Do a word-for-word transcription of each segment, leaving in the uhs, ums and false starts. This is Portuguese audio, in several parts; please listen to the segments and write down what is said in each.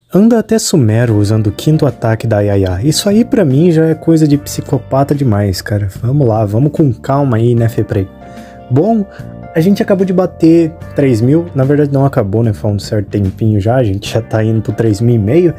Anda até Sumero usando o quinto ataque da Yaya. Isso aí pra mim já é coisa de psicopata demais, cara. Vamos lá, vamos com calma aí, né, Feprey? Bom, a gente acabou de bater três mil. Na verdade não acabou, né? Foi um certo tempinho já. A gente já tá indo pro três mil e meio.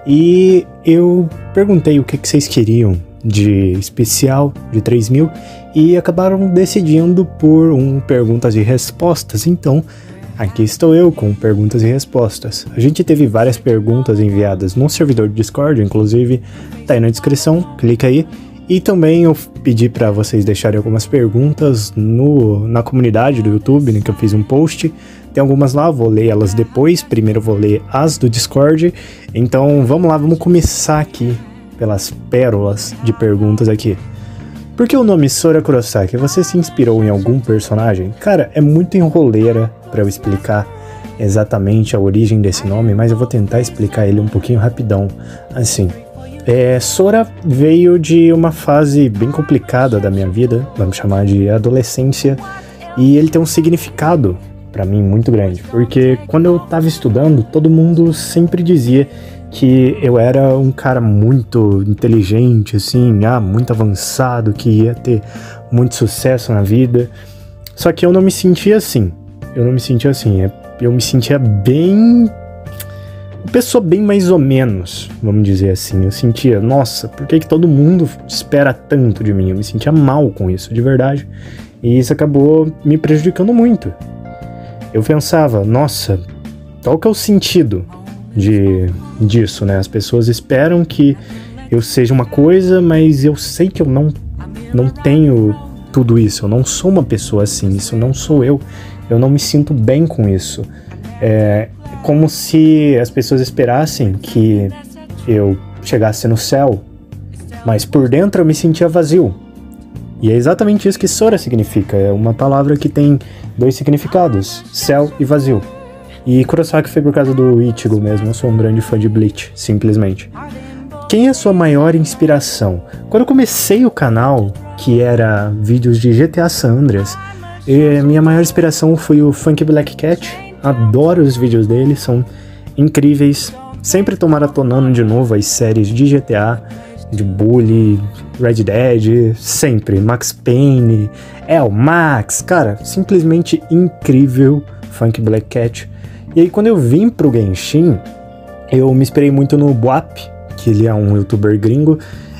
E eu perguntei o que, que vocês queriam de especial de três mil. E acabaram decidindo por um perguntas e respostas. Então, aqui estou eu com perguntas e respostas. A gente teve várias perguntas enviadas no servidor do Discord, inclusive tá aí na descrição, clica aí. E também eu pedi para vocês deixarem algumas perguntas no, na comunidade do YouTube, né, que eu fiz um post. Tem algumas lá, vou ler elas depois. Primeiro eu vou ler as do Discord. Então vamos lá, vamos começar aqui pelas pérolas de perguntas aqui. Por que o nome Sora Kurosaki? Você se inspirou em algum personagem? Cara, é muito enroleira para eu explicar exatamente a origem desse nome, mas eu vou tentar explicar ele um pouquinho rapidão. Assim, é, Sora veio de uma fase bem complicada da minha vida, vamos chamar de adolescência, e ele tem um significado para mim muito grande, porque quando eu tava estudando, todo mundo sempre dizia que eu era um cara muito inteligente, assim, ah, muito avançado, que ia ter muito sucesso na vida. Só que eu não me sentia assim. Eu não me sentia assim. Eu me sentia bem... uma pessoa bem mais ou menos, vamos dizer assim. Eu sentia, nossa, por que que todo mundo espera tanto de mim? Eu me sentia mal com isso, de verdade. E isso acabou me prejudicando muito. Eu pensava, nossa, qual que é o sentido de, disso, né? As pessoas esperam que eu seja uma coisa, mas eu sei que eu não, não tenho tudo isso. Eu não sou uma pessoa assim, isso não sou eu. Eu não me sinto bem com isso. É como se as pessoas esperassem que eu chegasse no céu, mas por dentro eu me sentia vazio. E é exatamente isso que Sora significa. É uma palavra que tem dois significados, céu e vazio. E Kurosaki foi por causa do Ichigo mesmo, eu sou um grande fã de Bleach, simplesmente. Quem é a sua maior inspiração? Quando eu comecei o canal, que era vídeos de G T A San Andreas, minha maior inspiração foi o Funky Black Cat. Adoro os vídeos dele, são incríveis. Sempre tô maratonando de novo as séries de G T A, de Bully, Red Dead, sempre. Max Payne, El Max, cara, simplesmente incrível Funky Black Cat. E aí quando eu vim pro Genshin, eu me inspirei muito no Boap, que ele é um youtuber gringo.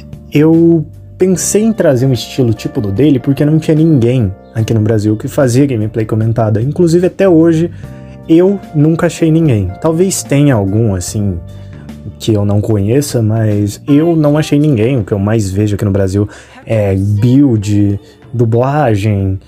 Eu pensei em trazer um estilo tipo do dele, porque não tinha ninguém aqui no Brasil que fazia gameplay comentada. Inclusive até hoje, eu nunca achei ninguém. Talvez tenha algum, assim, que eu não conheça, mas eu não achei ninguém. O que eu mais vejo aqui no Brasil é build, dublagem,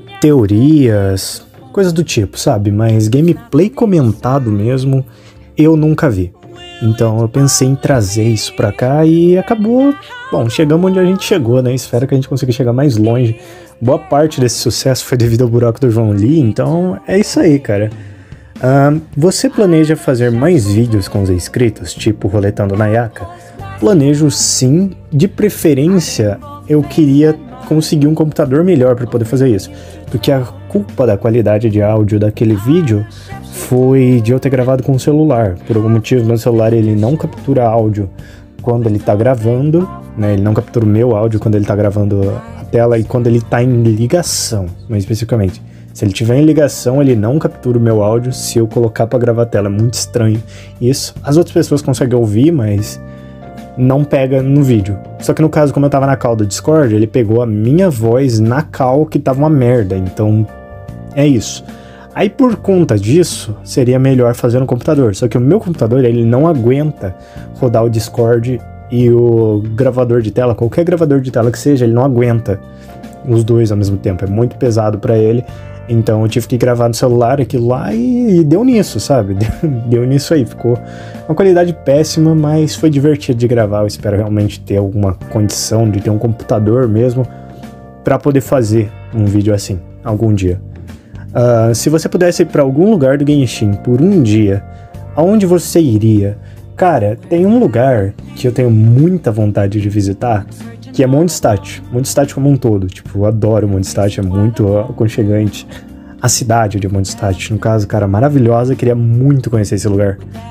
teorias, coisas do tipo, sabe? Mas gameplay comentado mesmo, eu nunca vi. Então eu pensei em trazer isso pra cá e acabou... Bom, chegamos onde a gente chegou, né? Espero que a gente consiga chegar mais longe. Boa parte desse sucesso foi devido ao buraco do João Lee, então é isso aí, cara. Uh, você planeja fazer mais vídeos com os inscritos, tipo Roletando Nayaka? Planejo sim, de preferência eu queria conseguir um computador melhor para poder fazer isso, porque a culpa da qualidade de áudio daquele vídeo foi de eu ter gravado com o celular. Por algum motivo meu celular ele não captura áudio quando ele tá gravando, né? Ele não captura o meu áudio quando ele tá gravando a tela e quando ele tá em ligação, mais especificamente. Se ele tiver em ligação, ele não captura o meu áudio se eu colocar pra gravar a tela. É muito estranho isso. As outras pessoas conseguem ouvir, mas não pega no vídeo. Só que no caso, como eu tava na call do Discord, ele pegou a minha voz na call que tava uma merda. Então, é isso. Aí por conta disso, seria melhor fazer no computador. Só que o meu computador, ele não aguenta rodar o Discord e o gravador de tela. Qualquer gravador de tela que seja, ele não aguenta os dois ao mesmo tempo. É muito pesado pra ele. Então eu tive que gravar no celular aquilo lá e, e deu nisso, sabe? Deu, deu nisso aí. Ficou uma qualidade péssima, mas foi divertido de gravar. Eu espero realmente ter alguma condição de ter um computador mesmo pra poder fazer um vídeo assim, algum dia. Uh, se você pudesse ir pra algum lugar do Genshin por um dia, aonde você iria? Cara, tem um lugar que eu tenho muita vontade de visitar, que é Mondstadt. Mondstadt como um todo. Tipo, eu adoro Mondstadt, é muito aconchegante. A cidade de Mondstadt, no caso, cara, maravilhosa. Eu queria muito conhecer esse lugar.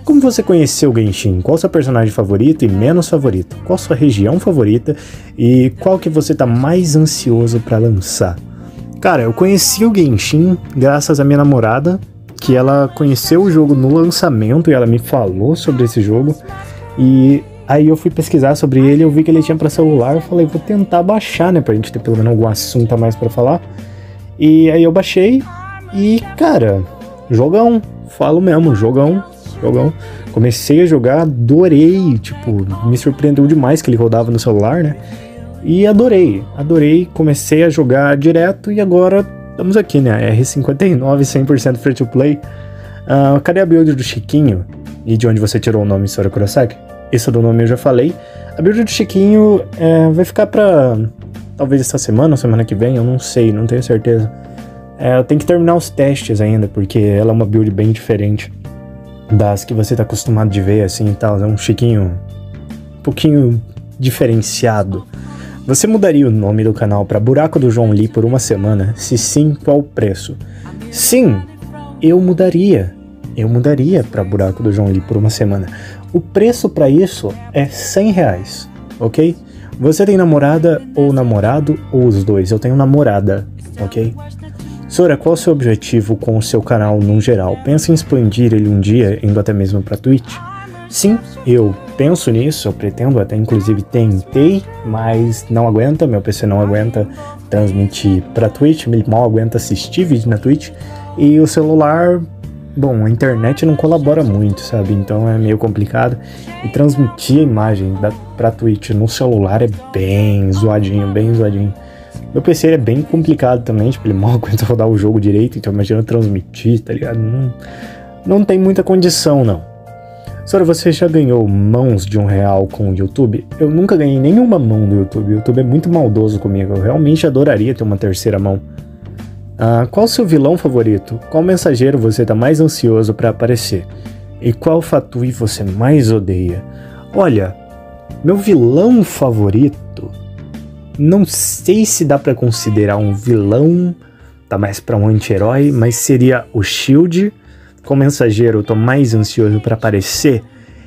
Como você conheceu o Genshin? Qual o seu personagem favorito e menos favorito? Qual a sua região favorita? E qual que você tá mais ansioso pra lançar? Cara, eu conheci o Genshin graças à minha namorada, que ela conheceu o jogo no lançamento e ela me falou sobre esse jogo. E aí eu fui pesquisar sobre ele, eu vi que ele tinha pra celular, eu falei, vou tentar baixar, né, pra gente ter pelo menos algum assunto a mais pra falar. E aí eu baixei e, cara, jogão, falo mesmo, jogão. Jogão. Comecei a jogar, adorei, tipo, me surpreendeu demais que ele rodava no celular, né? E adorei, adorei, comecei a jogar direto e agora estamos aqui, né? R cinquenta e nove, cem por cento free to play. Uh, cadê a build do Chiquinho? E de onde você tirou o nome, Sora Kurosaki? Esse do nome eu já falei. A build do Chiquinho é, vai ficar pra talvez essa semana ou semana que vem, eu não sei, não tenho certeza. É, eu tenho que terminar os testes ainda, porque ela é uma build bem diferente das que você tá acostumado de ver, assim, e tal. É um Chiquinho um pouquinho diferenciado. Você mudaria o nome do canal pra Buraco do João Lee por uma semana? Se sim, qual o preço? Sim, eu mudaria. Eu mudaria pra Buraco do João Lee por uma semana. O preço pra isso é cem reais, ok? Você tem namorada ou namorado ou os dois? Eu tenho namorada, ok? Sora, qual é o seu objetivo com o seu canal no geral? Pensa em expandir ele um dia, indo até mesmo para Twitch? Sim, eu penso nisso, eu pretendo, até inclusive tentei, mas não aguenta, meu P C não aguenta transmitir para Twitch, ele mal aguenta assistir vídeo na Twitch, e o celular, bom, a internet não colabora muito, sabe? Então é meio complicado, e transmitir a imagem da, pra Twitch no celular é bem zoadinho, bem zoadinho. Meu P C é bem complicado também, tipo, ele mal aguenta rodar o jogo direito, então imagina transmitir, tá ligado? Não, não tem muita condição, não. Sora, você já ganhou mãos de um real com o YouTube? Eu nunca ganhei nenhuma mão do YouTube, o YouTube é muito maldoso comigo, eu realmente adoraria ter uma terceira mão. Ah, qual o seu vilão favorito? Qual mensageiro você tá mais ansioso pra aparecer? E qual Fatui você mais odeia? Olha, meu vilão favorito... Não sei se dá pra considerar um vilão, tá mais pra um anti-herói, mas seria o Shield. Como mensageiro, eu tô mais ansioso pra aparecer.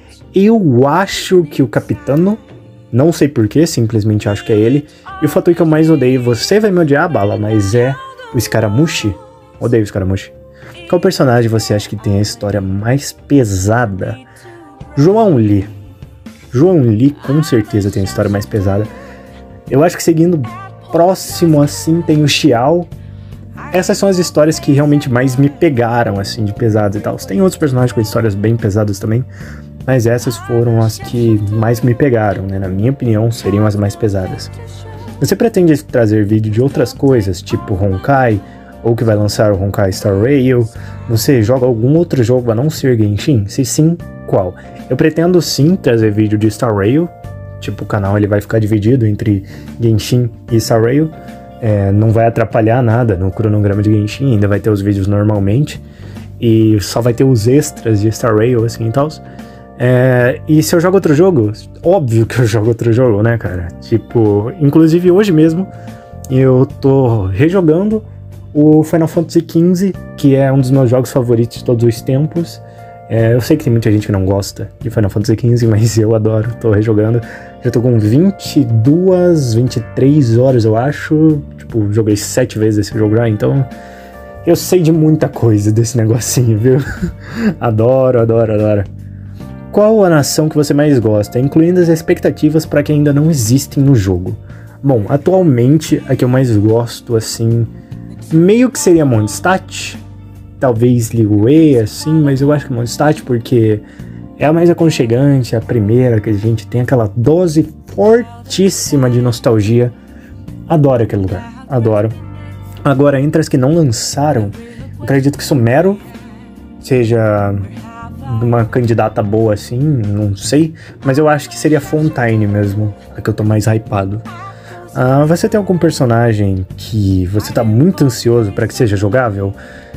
Eu acho que o Capitano, não sei porquê, simplesmente acho que é ele. E o fator que eu mais odeio, você vai me odiar, Bala, mas é o Scaramucci. Odeio o Scaramucci. Qual personagem você acha que tem a história mais pesada? João Lee. João Lee com certeza tem a história mais pesada. Eu acho que seguindo próximo, assim, tem o Xiao. Essas são as histórias que realmente mais me pegaram, assim, de pesadas e tal. Tem outros personagens com histórias bem pesadas também, mas essas foram as que mais me pegaram, né? Na minha opinião, seriam as mais pesadas. Você pretende trazer vídeo de outras coisas, tipo Honkai, ou que vai lançar o Honkai Star Rail? Você joga algum outro jogo a não ser Genshin? Se sim, qual? Eu pretendo sim trazer vídeo de Star Rail. Tipo, o canal ele vai ficar dividido entre Genshin e Star Rail. É, não vai atrapalhar nada no cronograma de Genshin, ainda vai ter os vídeos normalmente. E só vai ter os extras de Star Rail, assim e tal. É, e se eu jogo outro jogo, óbvio que eu jogo outro jogo, né, cara? Tipo, inclusive hoje mesmo, eu tô rejogando o Final Fantasy quinze, que é um dos meus jogos favoritos de todos os tempos. É, eu sei que tem muita gente que não gosta de Final Fantasy quinze, mas eu adoro, tô rejogando. Já tô com vinte e duas, vinte e três horas, eu acho. Tipo, joguei sete vezes esse jogo já, então eu sei de muita coisa desse negocinho, viu? Adoro, adoro, adoro. Qual a nação que você mais gosta, incluindo as expectativas para que ainda não existem no jogo? Bom, atualmente a que eu mais gosto, assim, meio que seria Mondstadt. Talvez Liyue, assim, mas eu acho que Mondstadt porque é a mais aconchegante, a primeira que a gente tem aquela dose fortíssima de nostalgia. Adoro aquele lugar, adoro. Agora, entre as que não lançaram, acredito que Sumeru seja uma candidata boa, assim, não sei, mas eu acho que seria Fontaine mesmo, a que eu tô mais hypado. Ah, você tem algum personagem que você tá muito ansioso para que seja jogável?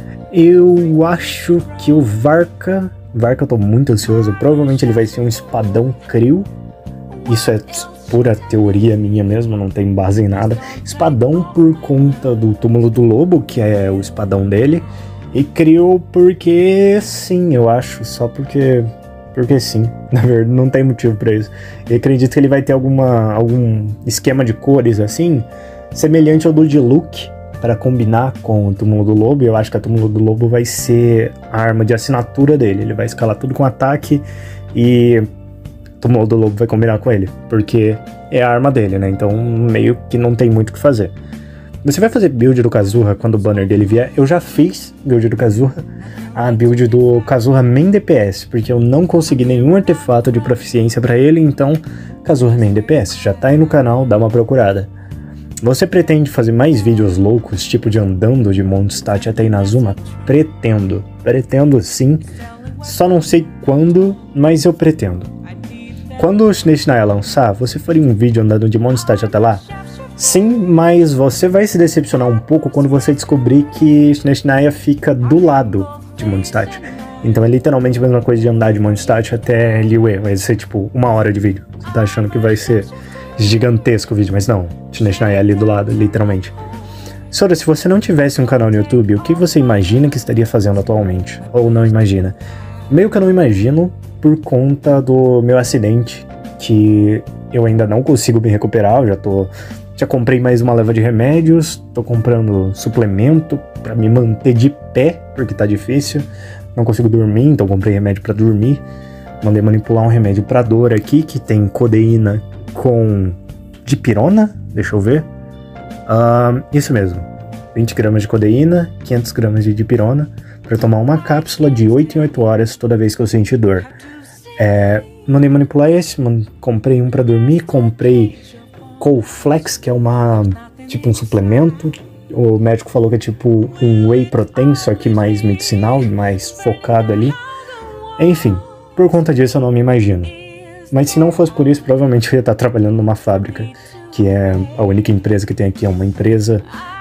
Eu acho que o Varka, Varka eu tô muito ansioso, provavelmente ele vai ser um espadão Crio, isso é pura teoria minha mesmo, não tem base em nada. Espadão por conta do túmulo do lobo, que é o espadão dele, e Crio porque sim, eu acho, só porque porque sim, na verdade não tem motivo pra isso. E acredito que ele vai ter alguma, algum esquema de cores assim, semelhante ao do Diluc, para combinar com o Túmulo do Lobo. Eu acho que a Túmulo do Lobo vai ser a arma de assinatura dele, ele vai escalar tudo com ataque e o Túmulo do Lobo vai combinar com ele, porque é a arma dele, né? Então meio que não tem muito o que fazer. Você vai fazer build do Kazuha quando o banner dele vier? Eu já fiz build do Kazuha, a build do Kazuha Main D P S, porque eu não consegui nenhum artefato de proficiência pra ele, então Kazuha Main D P S, já tá aí no canal, dá uma procurada. Você pretende fazer mais vídeos loucos, tipo de andando de Mondstadt até Inazuma? Pretendo, pretendo sim, só não sei quando, mas eu pretendo. Quando o Shineshinaya lançar, você faria um vídeo andando de Mondstadt até lá? Sim, mas você vai se decepcionar um pouco quando você descobrir que Shineshinaya fica do lado de Mondstadt. Então é literalmente a mesma coisa de andar de Mondstadt até Liyue, vai ser tipo uma hora de vídeo. Você tá achando que vai ser gigantesco o vídeo, mas não, Shineshinaya é ali do lado, literalmente. Sora, se você não tivesse um canal no YouTube, o que você imagina que estaria fazendo atualmente? Ou não imagina? Meio que eu não imagino por conta do meu acidente, que eu ainda não consigo me recuperar, eu já tô... Já comprei mais uma leva de remédios, tô comprando suplemento pra me manter de pé, porque tá difícil. Não consigo dormir, então comprei remédio pra dormir. Mandei manipular um remédio pra dor aqui, que tem codeína com dipirona, deixa eu ver. Uh, isso mesmo, vinte gramas de codeína, quinhentos gramas de dipirona, pra tomar uma cápsula de oito em oito horas toda vez que eu sentir dor. É, mandei manipular esse, man, comprei um pra dormir, comprei Colflex, que é uma tipo um suplemento. O médico falou que é tipo um whey protein, só que mais medicinal, mais focado ali. Enfim, por conta disso eu não me imagino. Mas se não fosse por isso, provavelmente eu ia estar trabalhando numa fábrica, que é a única empresa que tem aqui, é uma empresa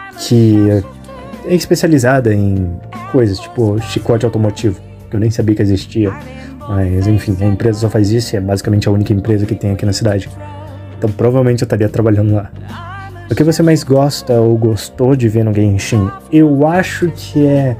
que é especializada em coisas tipo chicote automotivo, que eu nem sabia que existia. Mas enfim, a empresa só faz isso e é basicamente a única empresa que tem aqui na cidade. Então provavelmente eu estaria trabalhando lá. O que você mais gosta ou gostou de ver no Genshin? Eu acho que é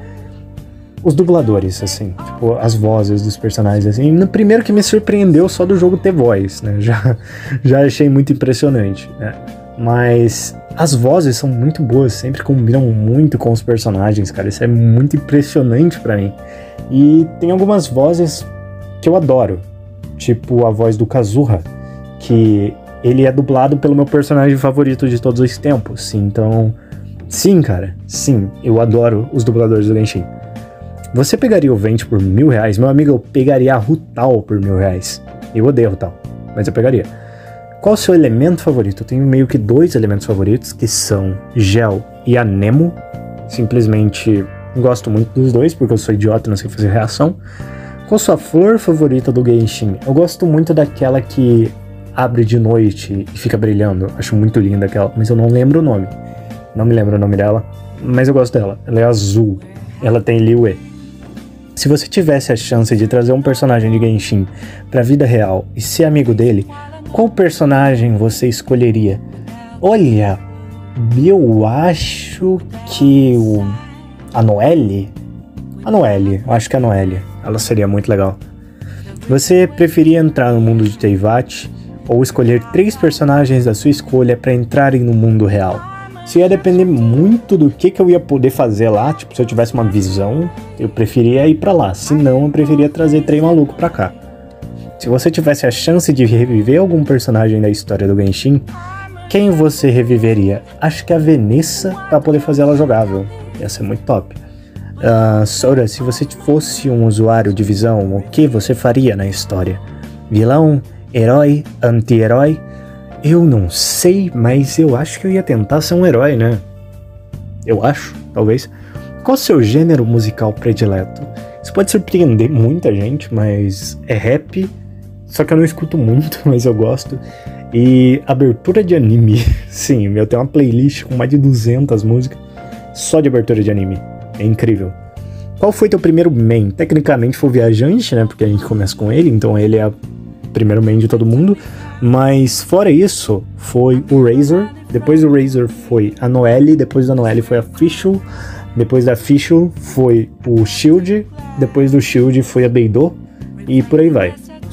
os dubladores, assim, tipo, as vozes dos personagens, assim. No primeiro que me surpreendeu só do jogo ter voz, né? Já, já achei muito impressionante, né? Mas as vozes são muito boas, sempre combinam muito com os personagens, cara. Isso é muito impressionante pra mim. E tem algumas vozes que eu adoro, tipo a voz do Kazuha, que ele é dublado pelo meu personagem favorito de todos os tempos. Então, sim, cara, sim, eu adoro os dubladores do Genshin. Você pegaria o Venti por mil reais? Meu amigo, eu pegaria a Rutal por mil reais. Eu odeio a Rutal, mas eu pegaria. Qual o seu elemento favorito? Eu tenho meio que dois elementos favoritos, que são Gel e Anemo. Simplesmente gosto muito dos dois, porque eu sou idiota e não sei fazer reação. Qual a sua flor favorita do Genshin? Eu gosto muito daquela que abre de noite e fica brilhando. Acho muito linda aquela, mas eu não lembro o nome. Não me lembro o nome dela, mas eu gosto dela. Ela é azul. Ela tem Liyue. Se você tivesse a chance de trazer um personagem de Genshin pra vida real e ser amigo dele, qual personagem você escolheria? Olha, eu acho que o... a Noelle? A Noelle, eu acho que a Noelle. Ela seria muito legal. Você preferia entrar no mundo de Teyvat ou escolher três personagens da sua escolha para entrarem no mundo real? Isso ia depender muito do que, que eu ia poder fazer lá. Tipo, se eu tivesse uma visão, eu preferia ir pra lá. Se não, eu preferia trazer trem maluco pra cá. Se você tivesse a chance de reviver algum personagem da história do Genshin, quem você reviveria? Acho que a Vanessa, pra poder fazer ela jogável. Ia ser muito top. Uh, Sora, se você fosse um usuário de visão, o que você faria na história? Vilão? Herói? Anti-herói? Eu não sei, mas eu acho que eu ia tentar ser um herói, né? Eu acho, talvez. Qual o seu gênero musical predileto? Isso pode surpreender muita gente, mas é rap, só que eu não escuto muito, mas eu gosto. E abertura de anime. Sim, eu tenho uma playlist com mais de duzentas músicas só de abertura de anime. É incrível. Qual foi teu primeiro main? Tecnicamente foi o Viajante, né? Porque a gente começa com ele, então ele é o primeiro main de todo mundo. Mas fora isso, foi o Razor. Depois do Razor foi a Noelle. Depois da Noelle foi a Fischl. Depois da Fischl foi o Shield. Depois do Shield foi a Beidou. E por aí vai.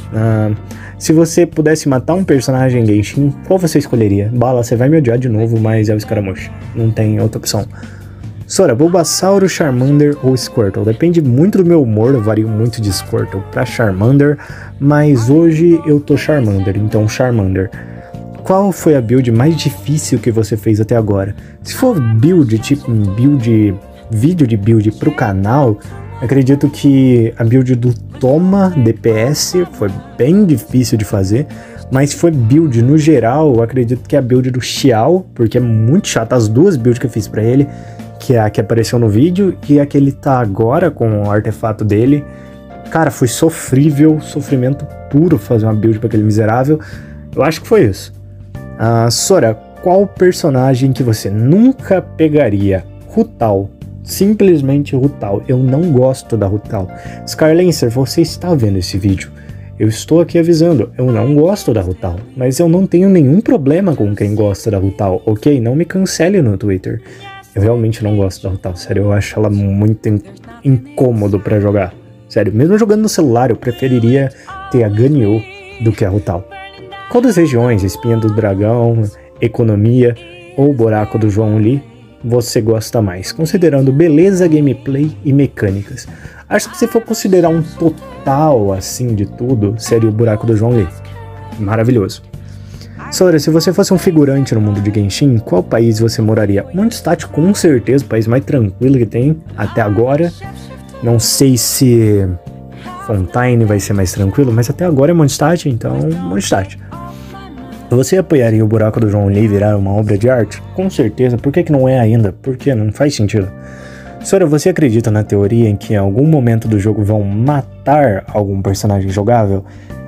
Uh, se você pudesse matar um personagem em Genshin, qual você escolheria? Bala, você vai me odiar de novo, mas é o Scaramouche. Não tem outra opção. Sora, Bulbasauro, Charmander ou Squirtle? Depende muito do meu humor, eu vario muito de Squirtle pra Charmander, mas hoje eu tô Charmander, então Charmander. Qual foi a build mais difícil que você fez até agora? Se for build, tipo um build, vídeo de build pro canal, acredito que a build do Toma D P S foi bem difícil de fazer, mas se for build no geral, eu acredito que é a build do Xiao, porque é muito chato as duas builds que eu fiz pra ele, que é a que apareceu no vídeo e a que ele tá agora com o artefato dele. Cara, foi sofrível, sofrimento puro fazer uma build pra aquele miserável. Eu acho que foi isso. Uh, Sora, qual personagem que você nunca pegaria? Rutal. Simplesmente Rutal. Eu não gosto da Rutal. Skylancer, você está vendo esse vídeo. Eu estou aqui avisando, eu não gosto da Rutal. Mas eu não tenho nenhum problema com quem gosta da Rutal, ok? Não me cancele no Twitter. Eu realmente não gosto da Rutal, sério. Eu acho ela muito in incômodo pra jogar. Sério, mesmo jogando no celular, eu preferiria ter a Ganyu do que a Rutal. Qual das regiões, Espinha do Dragão, Economia ou Buraco do João Lee, você gosta mais, considerando beleza, gameplay e mecânicas? Acho que se for considerar um total assim de tudo, seria o Buraco do João Lee. Maravilhoso. Sora, se você fosse um figurante no mundo de Genshin, qual país você moraria? Mondstadt, com certeza, o país mais tranquilo que tem até agora. Não sei se Fontaine vai ser mais tranquilo, mas até agora é Mondstadt, então Mondstadt. Você apoiaria o Buraco do João Lee virar uma obra de arte? Com certeza. Por que que não é ainda? Porque não faz sentido. Sora, você acredita na teoria em que em algum momento do jogo vão matar algum personagem jogável?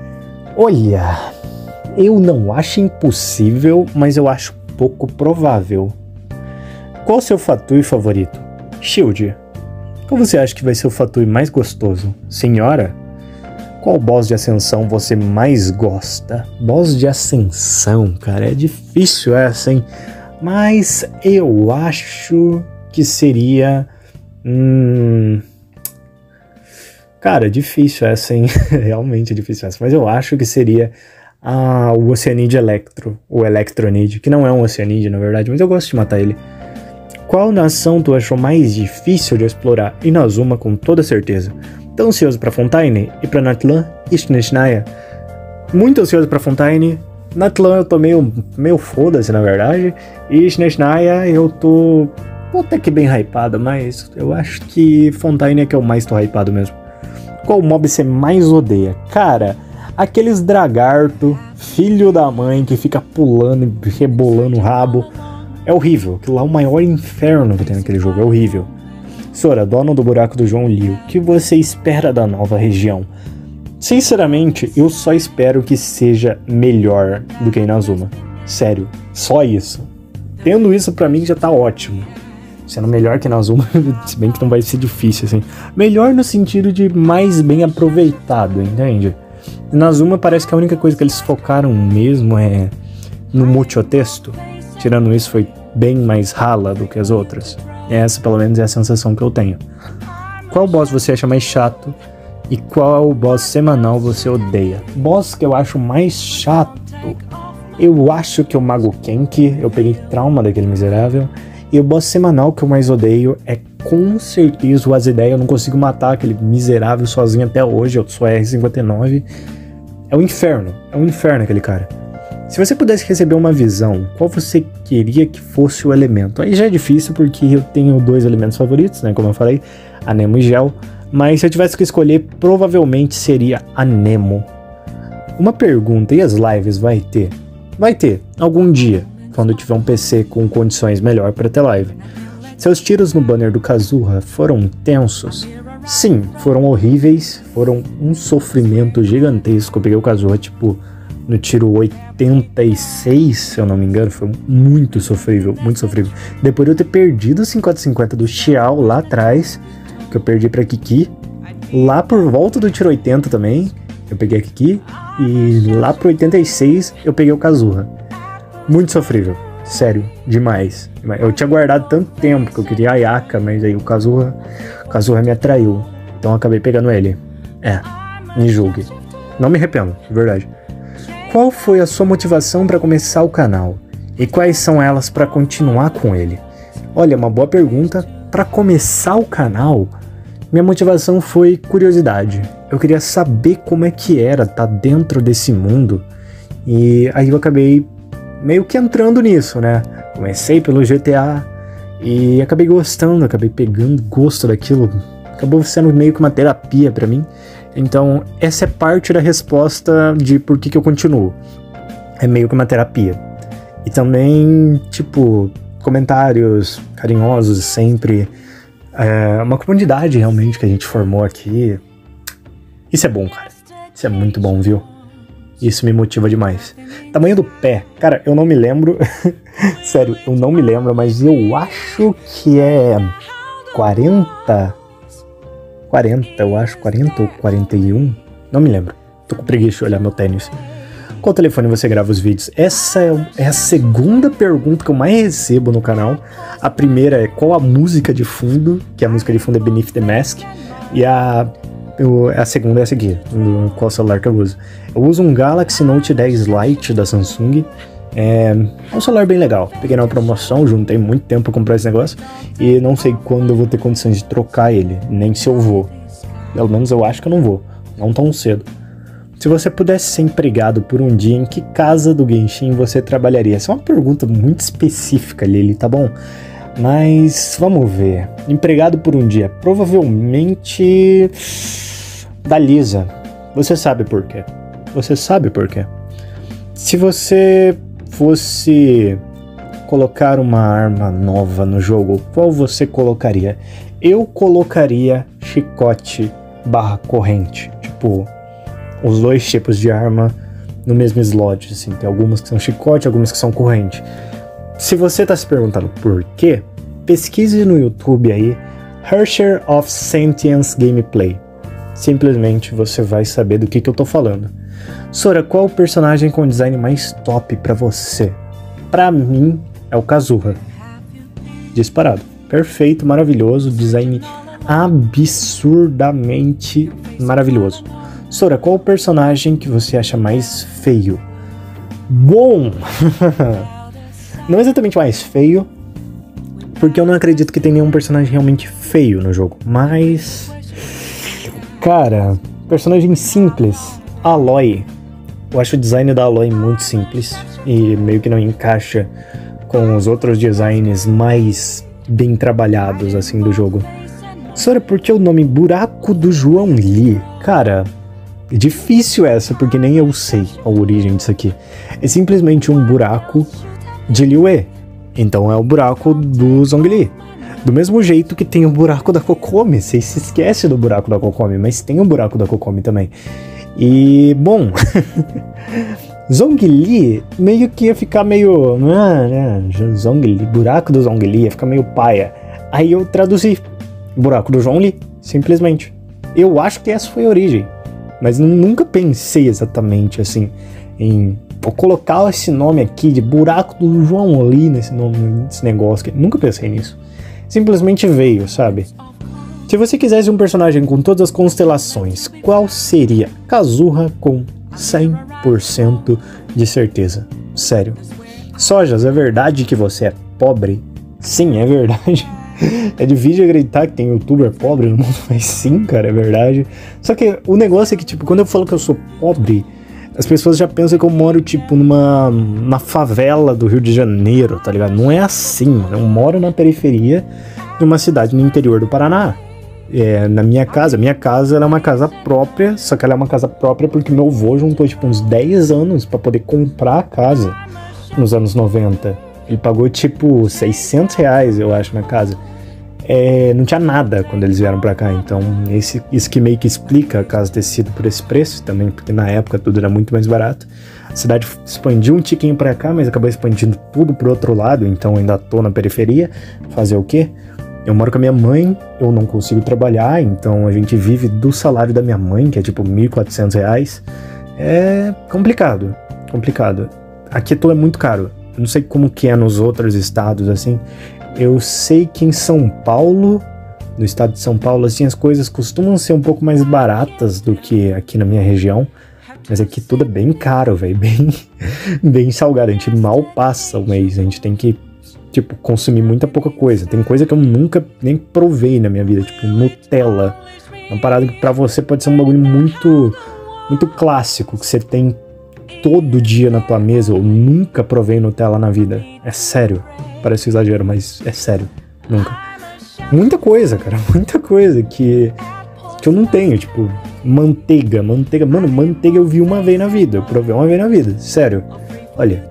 Olha, eu não acho impossível, mas eu acho pouco provável. Qual o seu Fatui favorito? Shield. Qual você acha que vai ser o Fatui mais gostoso? Senhora? Qual boss de ascensão você mais gosta? Boss de ascensão, cara, é difícil essa, hein? Mas eu acho que seria... Hum... Cara, difícil essa, hein? Realmente é difícil essa. Mas eu acho que seria ah, o Oceanid Electro, o Electronid, que não é um Oceanid, na verdade, mas eu gosto de matar ele. Qual nação tu achou mais difícil de explorar? Inazuma, com toda certeza. Tô ansioso pra Fontaine e pra Natlan e Shineshnaya. Muito ansioso pra Fontaine. Natlan eu tô meio, meio foda-se, na verdade. E Shineshnaya eu tô, tô até que bem hypado, mas eu acho que Fontaine é que eu mais tô hypado mesmo. Qual mob você mais odeia? Cara, aqueles Dragarto, filho da mãe, que fica pulando e rebolando o rabo. É horrível. Aquilo lá é o maior inferno que tem naquele jogo. É horrível. Sora, dono do Buraco do João Lee, o que você espera da nova região? Sinceramente, eu só espero que seja melhor do que Inazuma. Sério, só isso. Tendo isso pra mim já tá ótimo. Sendo melhor que Inazuma, se bem que não vai ser difícil, assim. Melhor no sentido de mais bem aproveitado, entende? Inazuma parece que a única coisa que eles focaram mesmo é no multitexto. Tirando isso, foi bem mais rala do que as outras. Essa, pelo menos, é a sensação que eu tenho. Qual boss você acha mais chato? E qual boss semanal você odeia? Boss que eu acho mais chato... Eu acho que o Mago Kenki. Eu peguei trauma daquele miserável. E o boss semanal que eu mais odeio é, com certeza, o Azideia. Eu não consigo matar aquele miserável sozinho até hoje. Eu sou R cinquenta e nove. É um inferno. É um inferno aquele cara. Se você pudesse receber uma visão, qual você queria que fosse o elemento? Aí já é difícil porque eu tenho dois elementos favoritos, né? Como eu falei, a Nemo e Gel. Mas se eu tivesse que escolher, provavelmente seria a Nemo. Uma pergunta, e as lives vai ter? Vai ter, algum dia, quando eu tiver um P C com condições melhor para ter live. Seus tiros no banner do Kazuha foram tensos? Sim, foram horríveis, foram um sofrimento gigantesco. Eu peguei o Kazuha, tipo... no tiro oitenta e seis, se eu não me engano, foi muito sofrível, muito sofrível. Depois de eu ter perdido o cinquenta cinquenta do Xiao lá atrás, que eu perdi pra Kiki, lá por volta do tiro oitenta também, eu peguei a Kiki, e lá pro oitenta e seis eu peguei o Kazuha. Muito sofrível, sério, demais. Eu tinha guardado tanto tempo que eu queria a Ayaka, mas aí o Kazuha, o Kazuha me atraiu, então eu acabei pegando ele. É, me julgue. Não me arrependo, de verdade. Qual foi a sua motivação para começar o canal? E quais são elas para continuar com ele? Olha, uma boa pergunta. Para começar o canal, minha motivação foi curiosidade. Eu queria saber como é que era estar dentro desse mundo. E aí eu acabei meio que entrando nisso, né? Comecei pelo G T A e acabei gostando, acabei pegando gosto daquilo. Acabou sendo meio que uma terapia pra mim. Então, essa é parte da resposta de por que que eu continuo. É meio que uma terapia. E também, tipo, comentários carinhosos sempre. É uma comunidade realmente que a gente formou aqui. Isso é bom, cara. Isso é muito bom, viu? Isso me motiva demais. Tamanho do pé. Cara, eu não me lembro. Sério, eu não me lembro, mas eu acho que é quarenta. quarenta, eu acho. quarenta ou quarenta e um. Não me lembro. Tô com preguiça de olhar meu tênis. Qual telefone você grava os vídeos? Essa é a segunda pergunta que eu mais recebo no canal. A primeira é qual a música de fundo, que a música de fundo é Beneath the Mask. E a, eu, a segunda é essa aqui, qual celular que eu uso. Eu uso um Galaxy Note dez Lite da Samsung. É um celular bem legal. Peguei na promoção, juntei muito tempo pra comprar esse negócio. E não sei quando eu vou ter condições de trocar ele, nem se eu vou. Pelo menos eu acho que eu não vou, não tão cedo. Se você pudesse ser empregado por um dia, em que casa do Genshin você trabalharia? Essa é uma pergunta muito específica, Lili, tá bom? Mas vamos ver. Empregado por um dia, provavelmente da Lisa. Você sabe por quê? Você sabe por quê? Se você fosse colocar uma arma nova no jogo, qual você colocaria? Eu colocaria chicote barra corrente. Tipo, os dois tipos de arma no mesmo slot, assim. Tem algumas que são chicote, algumas que são corrente. Se você tá se perguntando por quê, pesquise no YouTube aí Herrscher of Sentience Gameplay. Simplesmente você vai saber do que, que eu tô falando. Sora, qual o personagem com design mais top pra você? Pra mim, é o Kazuha. Disparado. Perfeito, maravilhoso, design absurdamente maravilhoso. Sora, qual o personagem que você acha mais feio? Bom! Não exatamente mais feio, porque eu não acredito que tem nenhum personagem realmente feio no jogo. Mas... cara, personagem simples. Aloy. Eu acho o design da Aloy muito simples e meio que não encaixa com os outros designs mais bem trabalhados assim do jogo. Sora, por que o nome Buraco do João Lee? Cara... difícil essa, porque nem eu sei a origem disso aqui. É simplesmente um buraco de Liyue. Então é o buraco do Zhongli. Do mesmo jeito que tem o buraco da Kokomi. Você se esquece do buraco da Kokomi, mas tem o buraco da Kokomi também. E, bom... Zhongli meio que ia ficar meio... Ah, né? Zhongli, buraco do Zhongli ia ficar meio paia. Aí eu traduzi. Buraco do João Lee, simplesmente. Eu acho que essa foi a origem. Mas nunca pensei exatamente assim em vou colocar esse nome aqui de Buraco do João Lee nesse, nome, nesse negócio. Aqui. Nunca pensei nisso. Simplesmente veio, sabe? Se você quisesse um personagem com todas as constelações, qual seria? Kazuha com cem por cento de certeza. Sério. Sojas, é verdade que você é pobre? Sim, é verdade. É difícil acreditar que tem youtuber pobre no mundo, mas sim, cara, é verdade. Só que o negócio é que, tipo, quando eu falo que eu sou pobre, as pessoas já pensam que eu moro, tipo, numa, numa favela do Rio de Janeiro, tá ligado? Não é assim, mano. Eu moro na periferia de uma cidade no interior do Paraná. É, na minha casa, minha casa ela é uma casa própria, só que ela é uma casa própria porque meu avô juntou, tipo, uns dez anos pra poder comprar a casa nos anos noventa. Ele pagou, tipo, seiscentos reais, eu acho, na casa. É, não tinha nada quando eles vieram pra cá, então esse, isso que meio que explica a casa ter sido por esse preço também, porque na época tudo era muito mais barato. A cidade expandiu um tiquinho pra cá, mas acabou expandindo tudo pro outro lado, então ainda tô na periferia. Fazer o quê? Eu moro com a minha mãe, eu não consigo trabalhar, então a gente vive do salário da minha mãe, que é tipo mil e quatrocentos reais. É complicado, complicado. Aqui tudo é muito caro. Eu não sei como que é nos outros estados, assim. Eu sei que em São Paulo, no estado de São Paulo, assim, as coisas costumam ser um pouco mais baratas do que aqui na minha região. Mas aqui tudo é bem caro, velho, bem, bem salgado. A gente mal passa o mês, a gente tem que, tipo, consumir muita pouca coisa. Tem coisa que eu nunca nem provei na minha vida, tipo Nutella. Uma parada que pra você pode ser um bagulho muito, muito clássico, que você tem todo dia na tua mesa. Eu nunca provei Nutella na vida. É sério. Parece exagero, mas é sério. Nunca. Muita coisa, cara. Muita coisa que, que eu não tenho. Tipo, manteiga. Manteiga. Mano, manteiga eu vi uma vez na vida. Eu provei uma vez na vida. Sério. Olha.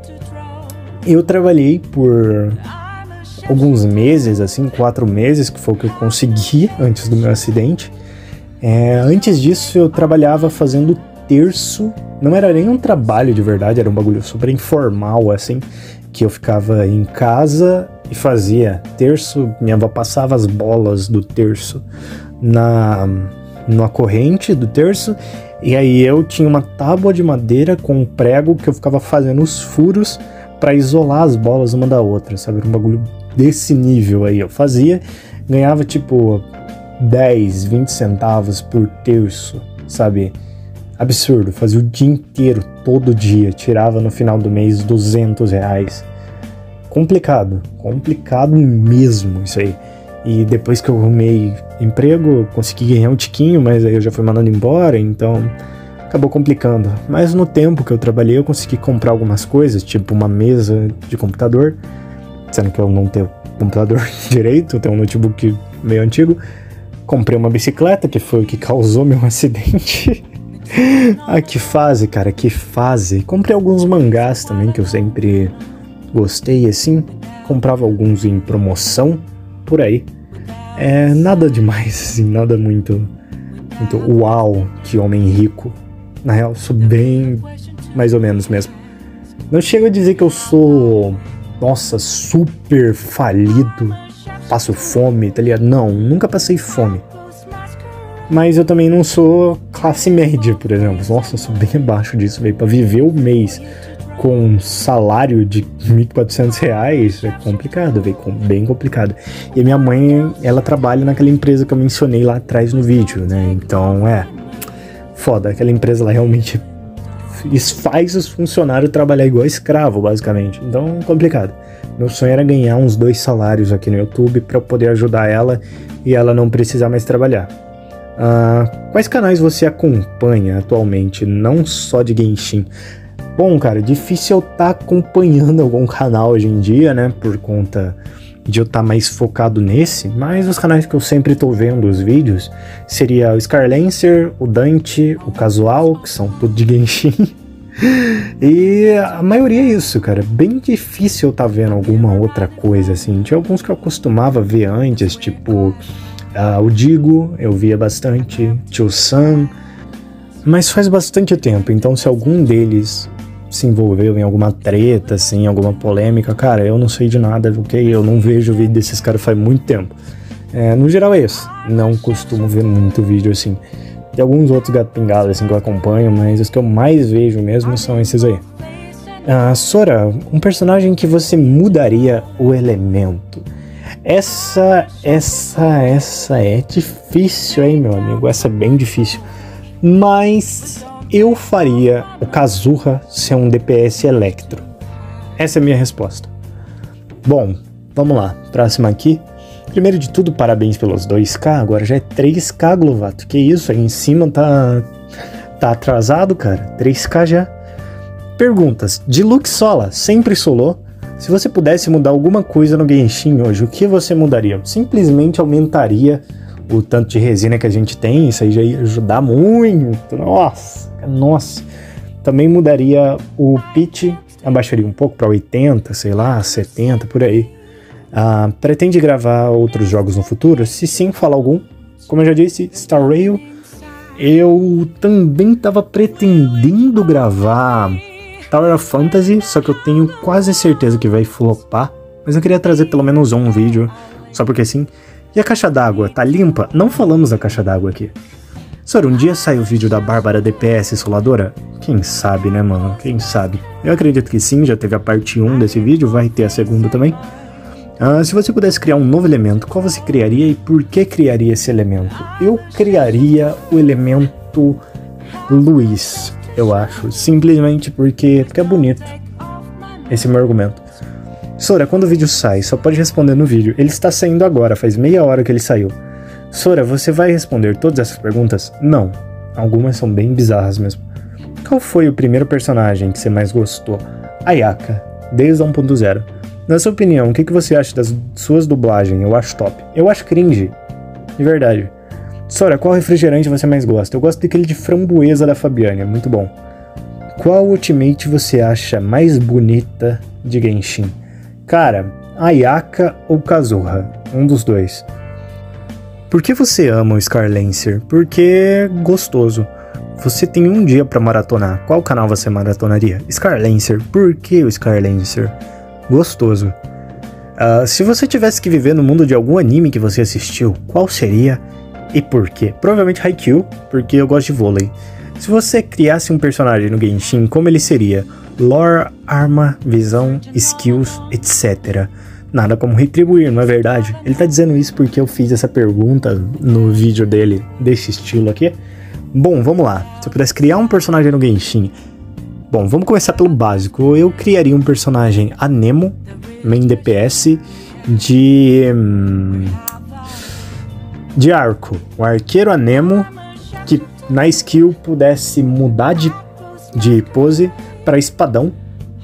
Eu trabalhei por alguns meses, assim, quatro meses, que foi o que eu consegui antes do meu acidente. É, antes disso, eu trabalhava fazendo terço. Não era nem um trabalho de verdade, era um bagulho super informal, assim, que eu ficava em casa e fazia terço. Minha avó passava as bolas do terço na, na corrente do terço, e aí eu tinha uma tábua de madeira com um prego que eu ficava fazendo os furos para isolar as bolas uma da outra, sabe? Era um bagulho desse nível aí. Eu fazia, ganhava tipo dez, vinte centavos por terço, sabe? Absurdo, fazia o dia inteiro, todo dia, tirava no final do mês duzentos reais. Complicado, complicado mesmo isso aí. E depois que eu arrumei emprego, eu consegui ganhar um tiquinho, mas aí eu já fui mandando embora, então acabou complicando. Mas no tempo que eu trabalhei, eu consegui comprar algumas coisas, tipo uma mesa de computador, sendo que eu não tenho computador direito, eu tenho um notebook meio antigo. Comprei uma bicicleta, que foi o que causou meu acidente. Ah, que fase, cara, que fase. Comprei alguns mangás também, que eu sempre gostei, assim. Comprava alguns em promoção, por aí. É, nada demais, assim, nada muito, muito uau, que homem rico. Na real, sou bem mais ou menos mesmo. Não chego a dizer que eu sou, nossa, super falido, passo fome, tá ligado? Não, nunca passei fome. Mas eu também não sou classe média, por exemplo. Nossa, eu sou bem abaixo disso, velho. Pra viver o mês com um salário de mil e quatrocentos reais é complicado, velho. Bem complicado. E a minha mãe, ela trabalha naquela empresa que eu mencionei lá atrás no vídeo, né? Então, é foda. Aquela empresa lá realmente faz os funcionários trabalhar igual escravo, basicamente. Então, complicado. Meu sonho era ganhar uns dois salários aqui no YouTube pra eu poder ajudar ela e ela não precisar mais trabalhar. Uh, quais canais você acompanha atualmente, não só de Genshin? Bom, cara, difícil eu estar tá acompanhando algum canal hoje em dia, né, por conta de eu estar tá mais focado nesse, mas os canais que eu sempre tô vendo os vídeos seria o Scarlancer, o Dante, o Casual, que são tudo de Genshin. E a maioria é isso, cara. Bem difícil eu estar tá vendo alguma outra coisa, assim. Tinha alguns que eu costumava ver antes, tipo Uh, o Digo, eu via bastante, Tio Sam, mas faz bastante tempo, então se algum deles se envolveu em alguma treta, assim, alguma polêmica, cara, eu não sei de nada, ok? Eu não vejo vídeo desses caras faz muito tempo. É, no geral é isso, não costumo ver muito vídeo assim. Tem alguns outros gato pingados assim que eu acompanho, mas os que eu mais vejo mesmo são esses aí. Uh, Sora, um personagem que você mudaria o elemento. Essa, essa, essa é difícil, hein, meu amigo? Essa é bem difícil. Mas eu faria o Kazuha ser um D P S Electro. Essa é a minha resposta. Bom, vamos lá. Próxima aqui. Primeiro de tudo, parabéns pelos dois K. Agora já é três K, Glovato. Que isso? Aí em cima tá, tá atrasado, cara. três K já. Perguntas. De Luxola, sempre solou. Se você pudesse mudar alguma coisa no Genshin hoje, o que você mudaria? Simplesmente aumentaria o tanto de resina que a gente tem, isso aí já ia ajudar muito, nossa, nossa. Também mudaria o pitch, abaixaria um pouco para oitenta, sei lá, setenta, por aí. Ah, pretende gravar outros jogos no futuro? Se sim, fala algum. Como eu já disse, Star Rail. Eu também estava pretendendo gravar Tower of Fantasy, só que eu tenho quase certeza que vai flopar, mas eu queria trazer pelo menos um vídeo, só porque sim. E a caixa d'água, tá limpa? Não falamos da caixa d'água aqui. Sora, um dia sai o vídeo da Bárbara D P S Soladora? Quem sabe, né, mano? Quem sabe? Eu acredito que sim, já teve a parte um desse vídeo, vai ter a segunda também. Ah, se você pudesse criar um novo elemento, qual você criaria e por que criaria esse elemento? Eu criaria o elemento Luiz. eu acho. Simplesmente porque, porque é bonito. Esse é o meu argumento. Sora, quando o vídeo sai, só pode responder no vídeo. Ele está saindo agora, faz meia hora que ele saiu. Sora, você vai responder todas essas perguntas? Não. Algumas são bem bizarras mesmo. Qual foi o primeiro personagem que você mais gostou? Ayaka, desde a um ponto zero. Na sua opinião, o que, que você acha das suas dublagens? Eu acho top. Eu acho cringe. De verdade. Sora, qual refrigerante você mais gosta? Eu gosto daquele de framboesa da Fabiane, é muito bom. Qual ultimate você acha mais bonita de Genshin? Cara, Ayaka ou Kazuha? Um dos dois. Por que você ama o Scarlancer? Porque é gostoso. Você tem um dia pra maratonar. Qual canal você maratonaria? Scarlancer. Por que o Scarlancer? Gostoso. Uh, se você tivesse que viver no mundo de algum anime que você assistiu, qual seria e por quê? Provavelmente Haikyuu, porque eu gosto de vôlei. Se você criasse um personagem no Genshin, como ele seria? Lore, arma, visão, skills, etcétera. Nada como retribuir, não é verdade? Ele tá dizendo isso porque eu fiz essa pergunta no vídeo dele, desse estilo aqui. Bom, vamos lá. Se eu pudesse criar um personagem no Genshin... Bom, vamos começar pelo básico. Eu criaria um personagem Anemo, main D P S, de... Hum, de arco. Um arqueiro Anemo que na skill pudesse mudar de, de pose para espadão.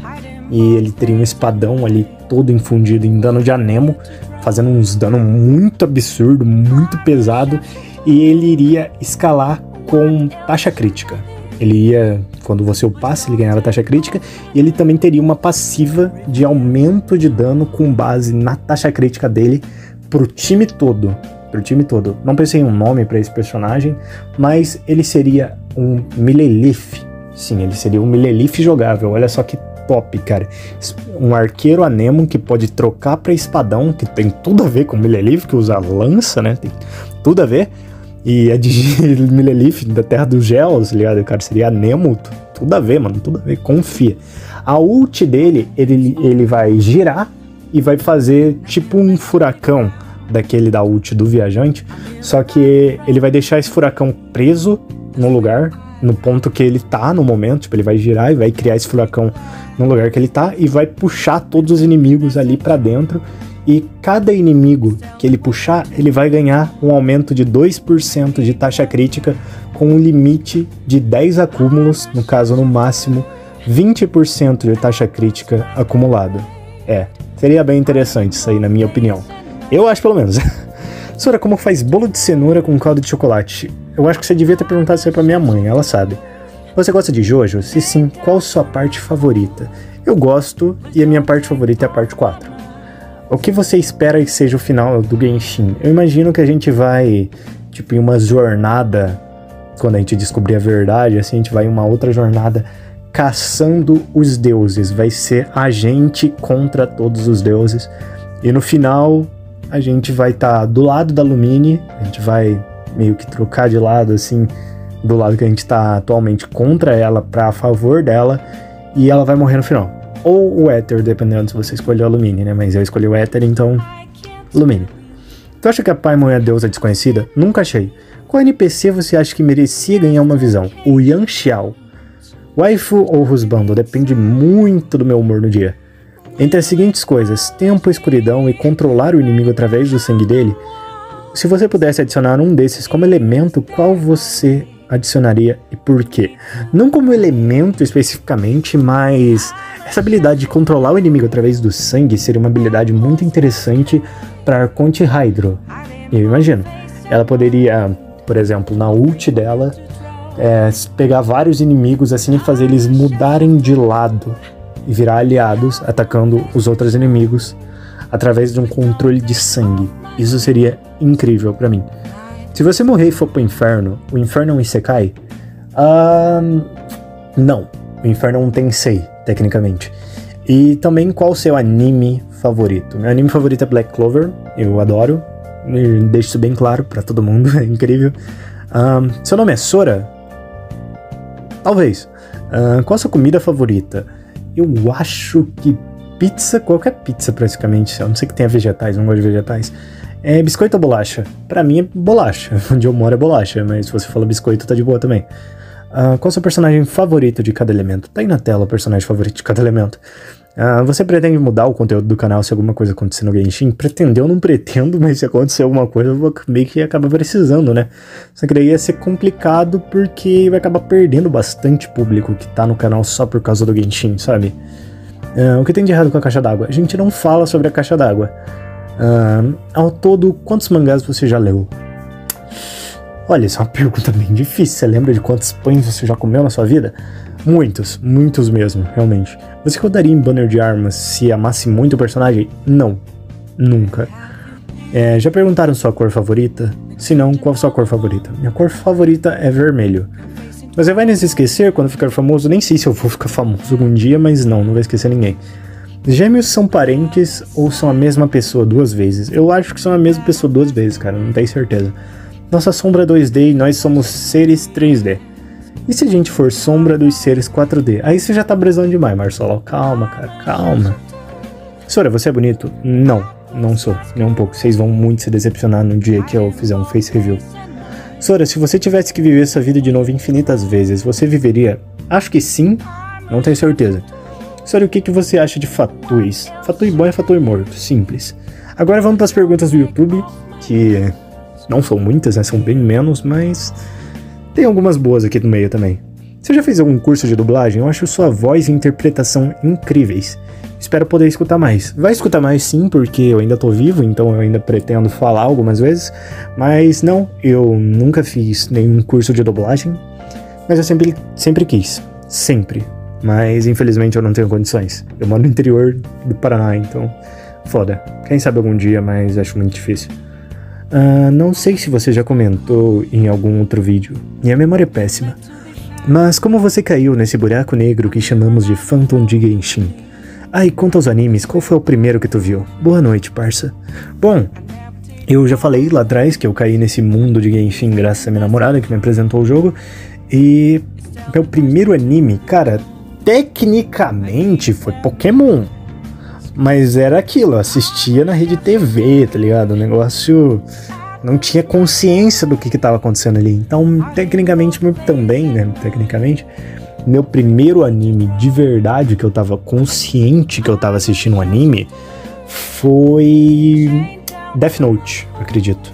E ele teria um espadão ali todo infundido em dano de Anemo, fazendo uns dano muito absurdo, muito pesado. E ele iria escalar com taxa crítica. Ele ia, quando você o passa, ele ganhava taxa crítica. E ele também teria uma passiva de aumento de dano com base na taxa crítica dele pro time todo. Pro time todo. Não pensei em um nome para esse personagem, mas ele seria um Millelith. Sim, ele seria um Millelith jogável. Olha só que top, cara. Um arqueiro Anemo que pode trocar pra espadão, que tem tudo a ver com Millelith, que usa lança, né? Tem tudo a ver. E é de Millelith, da Terra dos Gels, ligado? Cara, seria Anemo, tudo a ver, mano, tudo a ver, confia. A ult dele, ele, ele vai girar e vai fazer tipo um furacão daquele da ult do viajante, só que ele vai deixar esse furacão preso no lugar, no ponto que ele tá no momento, tipo, ele vai girar e vai criar esse furacão no lugar que ele tá e vai puxar todos os inimigos ali pra dentro. E cada inimigo que ele puxar, ele vai ganhar um aumento de dois por cento de taxa crítica com um limite de dez acúmulos, no caso, no máximo, vinte por cento de taxa crítica acumulada. É, seria bem interessante isso aí, na minha opinião. Eu acho, pelo menos. Sora, como faz bolo de cenoura com calda de chocolate? Eu acho que você devia ter perguntado isso aí pra minha mãe, ela sabe. Você gosta de Jojo? Se sim, qual sua parte favorita? Eu gosto, e a minha parte favorita é a parte quatro. O que você espera que seja o final do Genshin? Eu imagino que a gente vai, tipo, em uma jornada, quando a gente descobrir a verdade, assim, a gente vai em uma outra jornada caçando os deuses. Vai ser a gente contra todos os deuses. E no final, a gente vai estar tá do lado da Lumine, a gente vai meio que trocar de lado, assim, do lado que a gente tá atualmente contra ela para a favor dela, e ela vai morrer no final. Ou o Éter, dependendo se você escolheu a Lumine, né? Mas eu escolhi o Éter, então... Lumine. Tu acha que a Paimon é a deusa desconhecida? Nunca achei. Qual N P C você acha que merecia ganhar uma visão? O Yan Xiao. Waifu ou Husbando? Depende muito do meu humor no dia. Entre as seguintes coisas, tempo, escuridão e controlar o inimigo através do sangue dele, se você pudesse adicionar um desses como elemento, qual você adicionaria e por quê? Não como elemento especificamente, mas essa habilidade de controlar o inimigo através do sangue seria uma habilidade muito interessante para Arconte Hydro. Eu imagino. Ela poderia, por exemplo, na ult dela, é, pegar vários inimigos assim e fazer eles mudarem de lado e virar aliados, atacando os outros inimigos através de um controle de sangue. Isso seria incrível pra mim. Se você morrer e for pro inferno, o inferno é um Isekai? Um, não, o inferno é um Tensei, tecnicamente. E também, qual o seu anime favorito? Meu anime favorito é Black Clover, eu adoro, e deixo isso bem claro pra todo mundo, é incrível. Um, seu nome é Sora? Talvez. Um, qual a sua comida favorita? Eu acho que pizza, qualquer pizza praticamente, a não ser que tenha vegetais, não gosto de vegetais. É biscoito ou bolacha? Pra mim é bolacha, onde eu moro é bolacha, mas se você fala biscoito tá de boa também. Uh, qual é o seu personagem favorito de cada elemento? Tá aí na tela o personagem favorito de cada elemento. Uh, você pretende mudar o conteúdo do canal se alguma coisa acontecer no Genshin? Pretendeu, eu não pretendo, mas se acontecer alguma coisa eu vou meio que acabar precisando, né? Só que daí ia ser complicado porque vai acabar perdendo bastante público que tá no canal só por causa do Genshin, sabe? Uh, o que tem de errado com a caixa d'água? A gente não fala sobre a caixa d'água. Uh, ao todo, quantos mangás você já leu? Olha, isso é uma pergunta bem difícil. Você lembra de quantos pães você já comeu na sua vida? Muitos, muitos mesmo, realmente. Você rodaria em banner de armas se amasse muito o personagem? Não, nunca. É, já perguntaram sua cor favorita? Se não, qual a sua cor favorita? Minha cor favorita é vermelho. Você vai se esquecer quando ficar famoso? Nem sei se eu vou ficar famoso algum dia, mas não, não vai esquecer ninguém. Gêmeos são parentes ou são a mesma pessoa duas vezes? Eu acho que são a mesma pessoa duas vezes, cara, não tenho certeza. Nossa sombra é dois D e nós somos seres três D. E se a gente for sombra dos seres quatro D? Aí você já tá brisando demais, Marcelo. Calma, cara, calma. Sora, você é bonito? Não, não sou, nem um pouco. Vocês vão muito se decepcionar no dia que eu fizer um face review. Sora, se você tivesse que viver essa vida de novo infinitas vezes, você viveria? Acho que sim, não tenho certeza. Sora, o que, que você acha de fatuis? Fatui bom é fatui morto, simples. Agora vamos para as perguntas do YouTube, que não são muitas, né? São bem menos, mas tem algumas boas aqui no meio também. Você já fez algum curso de dublagem? Eu acho sua voz e interpretação incríveis. Espero poder escutar mais. Vai escutar mais sim, porque eu ainda tô vivo, então eu ainda pretendo falar algumas vezes. Mas não, eu nunca fiz nenhum curso de dublagem. Mas eu sempre, sempre quis. Sempre. Mas infelizmente eu não tenho condições. Eu moro no interior do Paraná, então foda. Quem sabe algum dia, mas acho muito difícil. Uh, não sei se você já comentou em algum outro vídeo. Minha memória é péssima. Mas como você caiu nesse buraco negro que chamamos de Phantom de Genshin? Ah, e quanto aos animes, qual foi o primeiro que tu viu? Boa noite, parça. Bom, eu já falei lá atrás que eu caí nesse mundo de Genshin graças a minha namorada que me apresentou o jogo. E meu primeiro anime, cara, tecnicamente foi Pokémon. Mas era aquilo, eu assistia na rede T V, tá ligado? O negócio não tinha consciência do que que tava acontecendo ali. Então, tecnicamente, também, né? Tecnicamente, meu primeiro anime de verdade que eu tava consciente que eu tava assistindo um anime foi Death Note, acredito.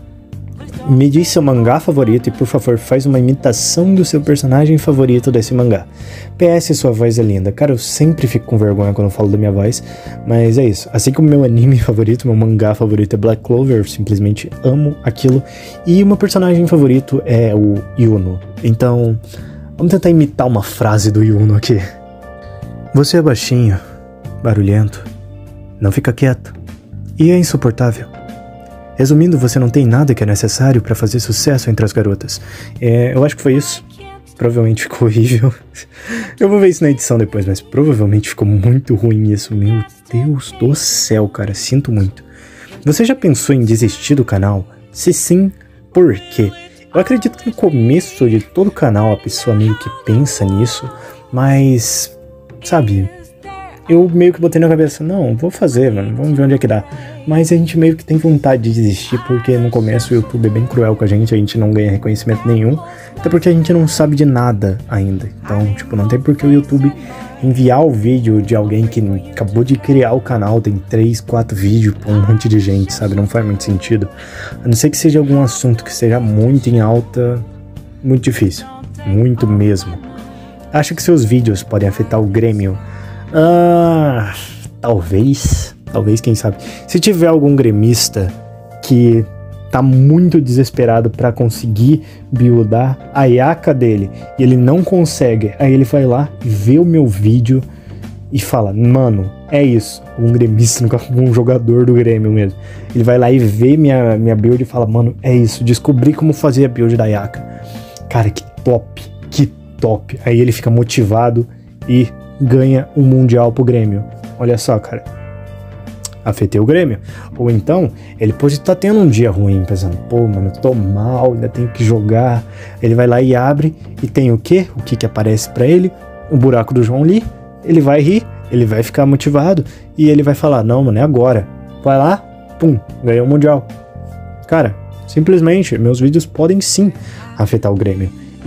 Me diz seu mangá favorito e, por favor, faz uma imitação do seu personagem favorito desse mangá. P S, sua voz é linda. Cara, eu sempre fico com vergonha quando eu falo da minha voz, mas é isso. Assim como meu anime favorito, meu mangá favorito é Black Clover, eu simplesmente amo aquilo. E o meu personagem favorito é o Yuno. Então, vamos tentar imitar uma frase do Yuno aqui. Você é baixinho, barulhento, não fica quieto e é insuportável. Resumindo, você não tem nada que é necessário pra fazer sucesso entre as garotas. É, eu acho que foi isso. Provavelmente ficou horrível. Eu vou ver isso na edição depois, mas provavelmente ficou muito ruim isso. Meu Deus do céu, cara. Sinto muito. Você já pensou em desistir do canal? Se sim, por quê? Eu acredito que no começo de todo canal a pessoa meio que pensa nisso, mas, sabe, eu meio que botei na cabeça, não, vou fazer, mano, vamos ver onde é que dá. Mas a gente meio que tem vontade de desistir, porque no começo o YouTube é bem cruel com a gente, a gente não ganha reconhecimento nenhum, até porque a gente não sabe de nada ainda. Então, tipo, não tem por que o YouTube enviar o vídeo de alguém que acabou de criar o canal, tem três, quatro vídeos pra um monte de gente, sabe? Não faz muito sentido. A não ser que seja algum assunto que seja muito em alta, muito difícil, muito mesmo. Acho que seus vídeos podem afetar o Grêmio. Ah, talvez, talvez, quem sabe. Se tiver algum gremista que tá muito desesperado pra conseguir buildar a Yaka dele e ele não consegue, aí ele vai lá, vê o meu vídeo e fala, mano, é isso. Um gremista, um jogador do Grêmio mesmo. Ele vai lá e vê minha, minha build e fala, mano, é isso, descobri como fazer a build da Yaka. Cara, que top, que top. Aí ele fica motivado e ganha um mundial pro Grêmio. Olha só, cara. Afetei o Grêmio. Ou então, ele pode estar tá tendo um dia ruim, pensando, pô, mano, tô mal, ainda tenho que jogar. Ele vai lá e abre, e tem o quê? O que que aparece pra ele? O buraco do João Lee. Ele vai rir, ele vai ficar motivado, e ele vai falar, não, mano, é agora. Vai lá, pum, ganhou o mundial. Cara, simplesmente, meus vídeos podem sim afetar o Grêmio.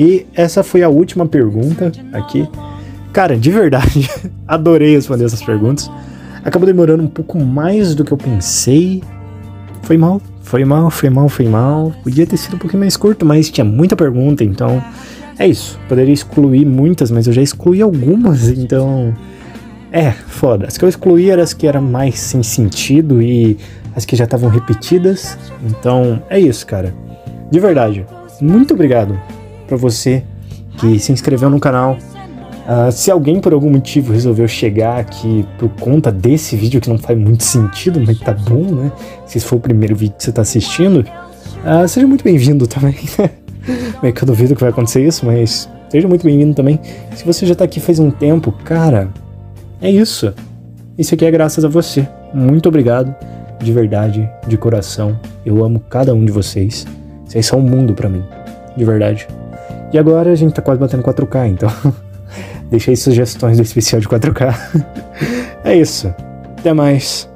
E essa foi a última pergunta aqui. Cara, de verdade, adorei responder essas perguntas. Acabou demorando um pouco mais do que eu pensei. Foi mal, foi mal, foi mal, foi mal. Podia ter sido um pouquinho mais curto, mas tinha muita pergunta, então... É isso, poderia excluir muitas, mas eu já excluí algumas, então... É, foda. As que eu excluí eram as que eram mais sem sentido e as que já estavam repetidas. Então, é isso, cara. De verdade, muito obrigado pra você que se inscreveu no canal. Uh, se alguém por algum motivo resolveu chegar aqui por conta desse vídeo que não faz muito sentido, mas tá bom, né? Se esse for o primeiro vídeo que você tá assistindo, uh, seja muito bem-vindo também. Meio que eu duvido que vai acontecer isso, mas seja muito bem-vindo também. Se você já tá aqui faz um tempo, cara, é isso. Isso aqui é graças a você. Muito obrigado, de verdade, de coração. Eu amo cada um de vocês. Vocês são um mundo pra mim, de verdade. E agora a gente tá quase batendo quatro K, então... Deixei sugestões do especial de quatro K. É isso. Até mais.